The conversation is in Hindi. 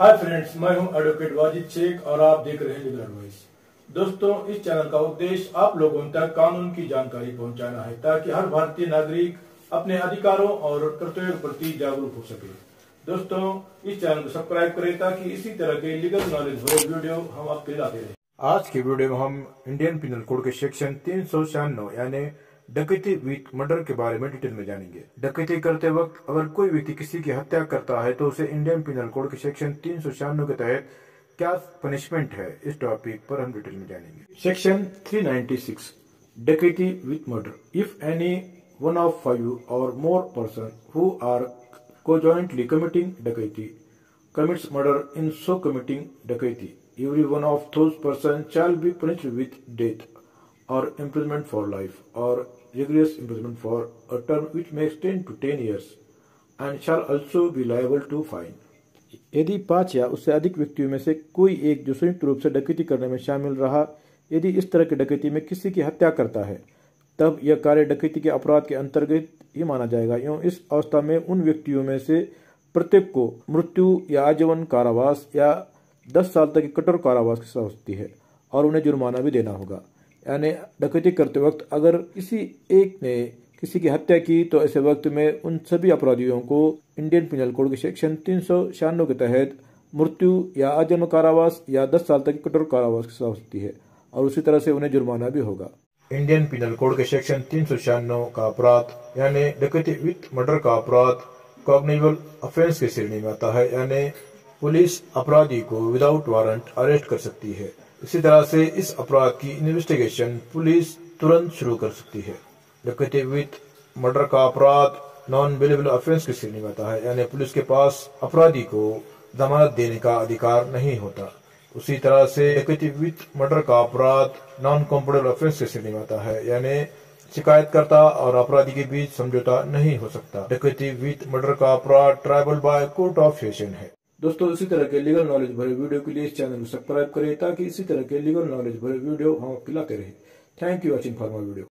हाय फ्रेंड्स, मैं हूं एडवोकेट वाजिद शेख और आप देख रहे हैं लीगल एडवाइस। दोस्तों, इस चैनल का उद्देश्य आप लोगों तक कानून की जानकारी पहुंचाना है ताकि हर भारतीय नागरिक अपने अधिकारों और कर्तव्यों के प्रति जागरूक हो सके। दोस्तों, इस चैनल को सब्सक्राइब करें ताकि इसी तरह के लीगल नॉलेज भरे वीडियो हम आपके लाते रहें। आज की वीडियो में हम इंडियन पिनल कोड के सेक्शन 396 यानी डकैती विथ मर्डर के बारे में डिटेल में जानेंगे। डकैती करते वक्त अगर कोई व्यक्ति किसी की हत्या करता है तो उसे इंडियन पिनल कोड के सेक्शन 396 के तहत क्या पनिशमेंट है, इस टॉपिक पर हम डिटेल में जानेंगे। सेक्शन 396 डकैती with murder. If any one of 5 और more person who are conjointly committing डकैती commits murder in so committing डकैती, every one of those persons shall be punished with death or imprisonment for life or rigorous imprisonment for a term which may extend to 10 years and shall also be liable to fine। यदि 5 या उससे अधिक व्यक्तियों में से कोई एक जो संयुक्त रूप से डकैती करने में शामिल रहा, यदि इस तरह की डकैती में किसी की हत्या करता है, तब यह कार्य डकैती के अपराध के अंतर्गत ही माना जाएगा। एवं इस अवस्था में उन व्यक्तियों में से प्रत्येक को मृत्यु या आजीवन कारावास या 10 साल तक की कठोर कारावास की सजा हो सकती है और उन्हें जुर्माना भी देना होगा। यानी डकैती करते वक्त अगर किसी एक ने किसी की हत्या की तो ऐसे वक्त में उन सभी अपराधियों को इंडियन पिनल कोड के सेक्शन 396 के तहत मृत्यु या आजीवन कारावास या 10 साल तक की कठोर कारावास की सजा हो सकती है और उसी तरह से उन्हें जुर्माना भी होगा। इंडियन पिनल कोड के सेक्शन 396 का अपराध यानी डकैती विथ मर्डर का अपराध कॉग्निजेबल ऑफेंस की श्रेणी में आता है। यानी पुलिस अपराधी को विदाउट वारंट अरेस्ट कर सकती है। इसी तरह से इस अपराध की इन्वेस्टिगेशन पुलिस तुरंत शुरू कर सकती है। डकैती विथ मर्डर का अपराध नॉन बेलेबल ऑफेंस की श्रेणी में आता है। यानी पुलिस के पास अपराधी को जमानत देने का अधिकार नहीं होता। उसी तरह से डकैती विथ मर्डर का अपराध नॉन कॉम्पेटेबल ऑफेंस की श्रेणी में आता है। यानी शिकायतकर्ता और अपराधी के बीच समझौता नहीं हो सकता। डकैती विथ मर्डर का अपराध triable by court of session है। दोस्तों, इसी तरह के लीगल नॉलेज भरे वीडियो के लिए इस चैनल को सब्सक्राइब करें ताकि इसी तरह के लीगल नॉलेज भरे वीडियो हम आपके लाते रहे। Thank you watching for my video.